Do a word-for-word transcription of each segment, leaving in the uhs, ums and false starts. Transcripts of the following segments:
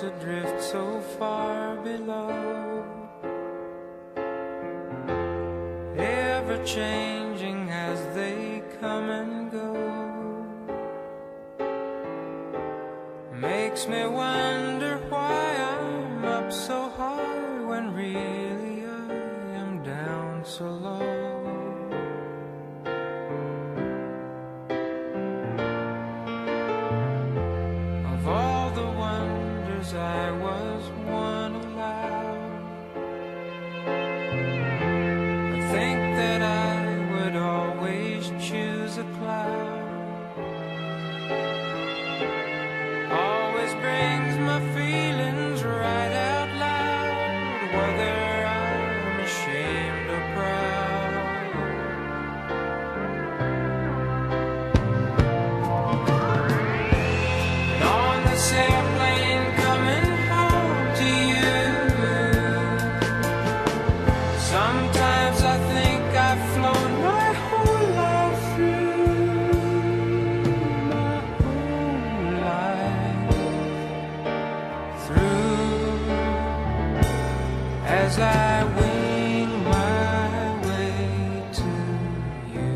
adrift so far below, ever changing as they come and go. Makes me wonder why I'm up so high when really I am down so low. Of all the wonders I was one allowed, I think that I would always choose a cloud. Always brings my feelings right out loud, whether I'm ashamed or proud. And on this airplane coming home to you, sometimes I think I've flown my whole life through, my whole life through, as I wing my way to you.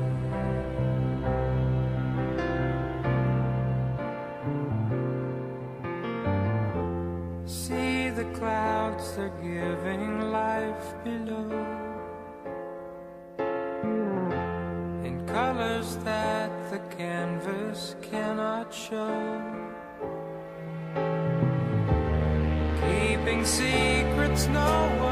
See the clouds, they're giving life below, in colors that the canvas cannot show, keeping secrets no